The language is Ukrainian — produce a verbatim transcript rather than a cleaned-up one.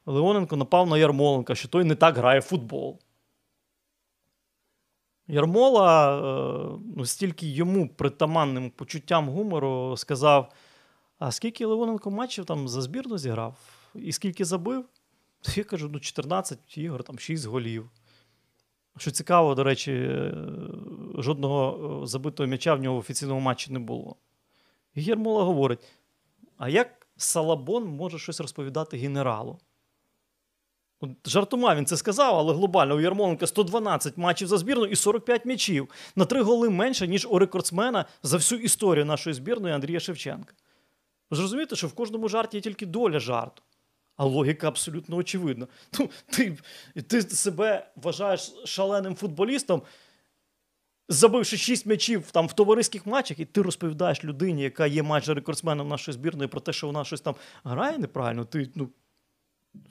Леоненко напав на Ярмоленка, що той не так грає в футбол. Ярмола, ну, стільки йому притаманним почуттям гумору сказав, а скільки Леоненко матчів там за збірну зіграв? І скільки забив? Я кажу, ну чотирнадцять ігор, там шість голів. Що цікаво, до речі, жодного забитого м'яча в нього в офіційному матчі не було. І Ярмола говорить, а як Салабон може щось розповідати генералу? Жартома він це сказав, але глобально у Ярмоленка сто дванадцять матчів за збірну і сорок п'ять м'ячів. На три голи менше, ніж у рекордсмена за всю історію нашої збірної Андрія Шевченка. Ви ж розумієте, що в кожному жарті є тільки доля жарту. А логіка абсолютно очевидна. Ну, ти, ти себе вважаєш шаленим футболістом, забивши шість м'ячів там, в товариських матчах, і ти розповідаєш людині, яка є майже рекордсменом нашої збірної, про те, що вона щось там грає неправильно. Ти, ну,